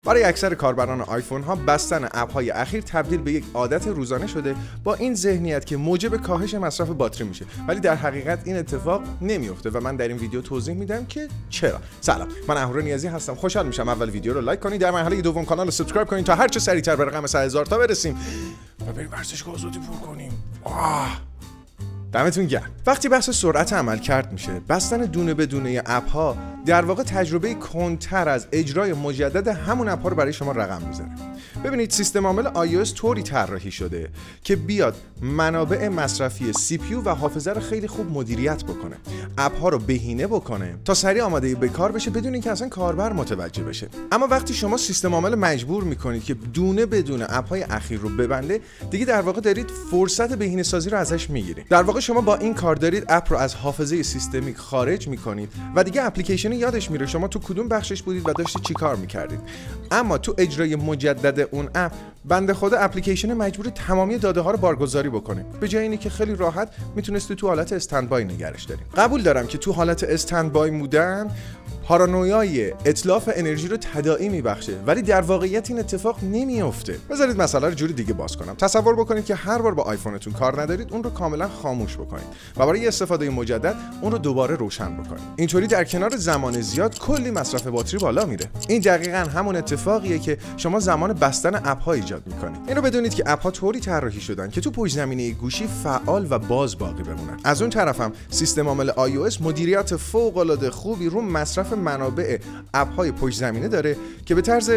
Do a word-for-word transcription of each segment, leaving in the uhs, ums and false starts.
برای اکثر کاربران آیفون ها بستن اپ های اخیر تبدیل به یک عادت روزانه شده با این ذهنیت که موجب کاهش مصرف باتری میشه، ولی در حقیقت این اتفاق نمیفته و من در این ویدیو توضیح میدم که چرا. سلام، من اهورا نیازی هستم. خوشحال میشم اول ویدیو رو لایک کنید، در مرحله دوم کانال رو سابسکرایب کنید تا هر چه سریعتر به رقم صد هزار تا برسیم و بریم ورزشگاه آزادی پر کنیم. آه. دمتون گرم. وقتی بحث سرعت عمل کرد میشه، بستن دونه به دونه اپ ها در واقع تجربه کنتر از اجرای مجدد همون اپ ها رو برای شما رقم میزنه. ببینید، سیستم عامل iOS طوری طراحی شده که بیاد منابع مصرفی سی پی یو و حافظه رو خیلی خوب مدیریت بکنه، اپ ها رو بهینه بکنه تا سریع آماده به کار بشه بدون اینکه اصلا کاربر متوجه بشه. اما وقتی شما سیستم عامل مجبور میکنید که دونه بدون اپ های اخیر رو ببنده، دیگه در واقع دارید فرصت بهینه سازی رو ازش میگیرید. در واقع شما با این کار دارید اپ رو از حافظه سیستمیک خارج میکنید و دیگه اپلیکیشن یادش میره شما تو کدوم بخشش بودید و داشتید چیکار میکردید. اما تو اجرای مجدد اون اپ، بنده خدا اپلیکیشن مجبور تمامی داده ها رو بارگذاری بکنه، به جای اینی که خیلی راحت میتونستی تو حالت استندبای نگرش داریم. قبول دارم که تو حالت استندبای بودن پارانویای اتلاف انرژی رو تداعی میبخشه، ولی در واقعیت این اتفاق نمیفته. بذارید مسئله رو جوری دیگه باز کنم. تصور بکنید که هر بار با آیفونتون کار ندارید، اون رو کاملا خاموش بکنید و برای استفاده مجدد اون رو دوباره روشن بکنید. اینطوری در کنار زمان زیاد کلی مصرف باتری بالا میره. این دقیقاً همون اتفاقیه که شما زمان بستن اپ ها ایجاد میکنید. اینو بدونید که اپ ها طوری طراحی شدن که تو پشت زمینه گوشی فعال و باز باقی بمونن. از اون طرفم سیستم عامل iOS مدیریت فوق العاده خوبی رو مصرف منابع اپ های پشت زمینه داره که به طرز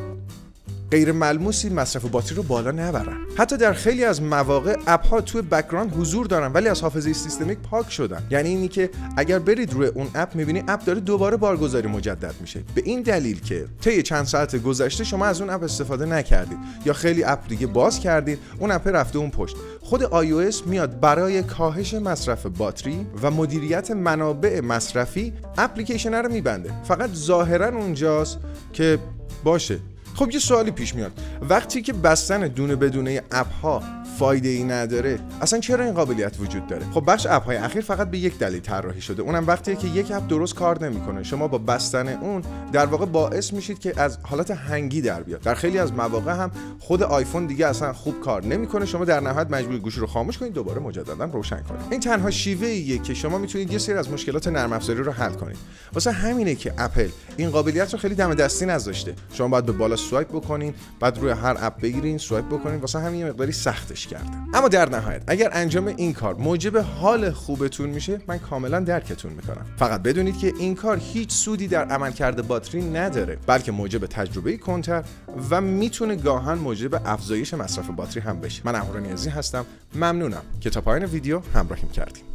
غیر ملموسی مصرف باتری رو بالا نبرن. حتی در خیلی از مواقع اپ ها توی بک‌گراند حضور دارن ولی از حافظه سیستمیک پاک شدن. یعنی اینی که اگر برید روی اون اپ می‌بینی اپ داره دوباره بارگذاری مجدد میشه، به این دلیل که طی چند ساعت گذشته شما از اون اپ استفاده نکردید یا خیلی اپ دیگه باز کردید، اون اپ رفته اون پشت. خود iOS میاد برای کاهش مصرف باتری و مدیریت منابع مصرفی اپلیکیشن رو میبنده. فقط ظاهرا اونجاست که باشه. خب یه سوالی پیش میاد، وقتی که بستن دونه بدونه اپ ها فایده ای نداره، اصلا چرا این قابلیت وجود داره؟ خب بخش اپ های اخیر فقط به یک دلیل طراحی شده، اونم وقتیه که یک اپ درست کار نمیکنه، شما با بستن اون در واقع باعث میشید که از حالت هنگی در بیاد. در خیلی از مواقع هم خود آیفون دیگه اصلا خوب کار نمیکنه، شما در نهایت مجبوری گوشی رو خاموش کنید دوباره مجددا روشن کنید. این تنها شیوه ایه که شما میتونید یه سری از مشکلات نرم افزاری رو حل کنید. واسه همینه که اپل این قابلیت رو خیلی دم دستی نذاشته. شما باید به بالا سوایپ بکنین، بعد روی هر اپ بگیرین سوایپ بکنین، واسه همین یه مقداری سختش کرده. اما در نهایت اگر انجام این کار موجب حال خوبتون میشه، من کاملا درکتون میکنم. فقط بدونید که این کار هیچ سودی در عملکرد باتری نداره، بلکه موجب تجربه کنتر و میتونه گاهن موجب افزایش مصرف باتری هم بشه. من اهورا نیازی هستم، ممنونم که تا پایان ویدیو همراهیم کردید.